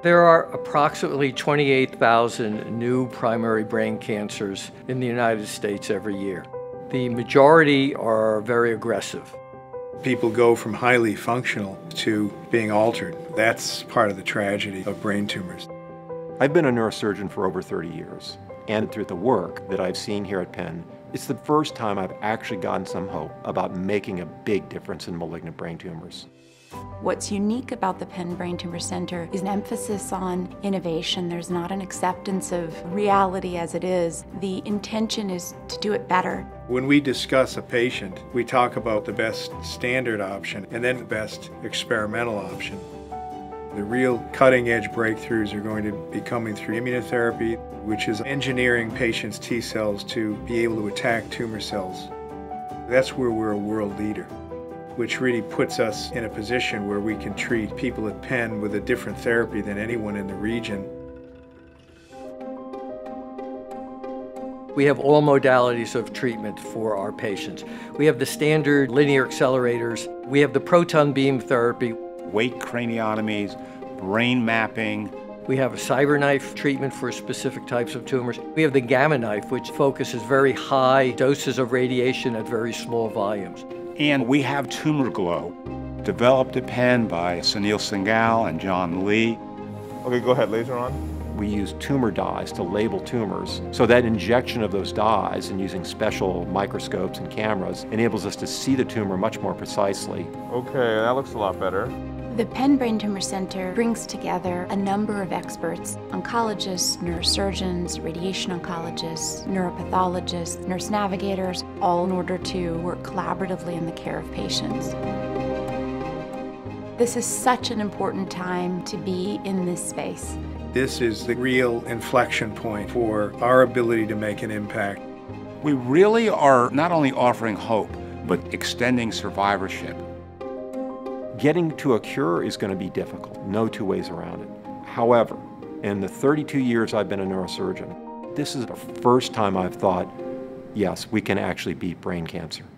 There are approximately 28,000 new primary brain cancers in the United States every year. The majority are very aggressive. People go from highly functional to being altered. That's part of the tragedy of brain tumors. I've been a neurosurgeon for over 30 years, and through the work that I've seen here at Penn, it's the first time I've actually gotten some hope about making a big difference in malignant brain tumors. What's unique about the Penn Brain Tumor Center is an emphasis on innovation. There's not an acceptance of reality as it is. The intention is to do it better. When we discuss a patient, we talk about the best standard option and then the best experimental option. The real cutting-edge breakthroughs are going to be coming through immunotherapy, which is engineering patients' T cells to be able to attack tumor cells. That's where we're a world leader, which really puts us in a position where we can treat people at Penn with a different therapy than anyone in the region. We have all modalities of treatment for our patients. We have the standard linear accelerators. We have the proton beam therapy. Weight craniotomies, brain mapping. We have a CyberKnife treatment for specific types of tumors. We have the gamma knife, which focuses very high doses of radiation at very small volumes. And we have TumorGlow, developed at Penn by Sunil Singhal and John Lee. Okay, go ahead, laser on. We use tumor dyes to label tumors, so that injection of those dyes and using special microscopes and cameras enables us to see the tumor much more precisely. Okay, that looks a lot better. The Penn Brain Tumor Center brings together a number of experts, oncologists, neurosurgeons, radiation oncologists, neuropathologists, nurse navigators, all in order to work collaboratively in the care of patients. This is such an important time to be in this space. This is the real inflection point for our ability to make an impact. We really are not only offering hope, but extending survivorship. Getting to a cure is going to be difficult, no two ways around it. However, in the 32 years I've been a neurosurgeon, this is the first time I've thought, yes, we can actually beat brain cancer.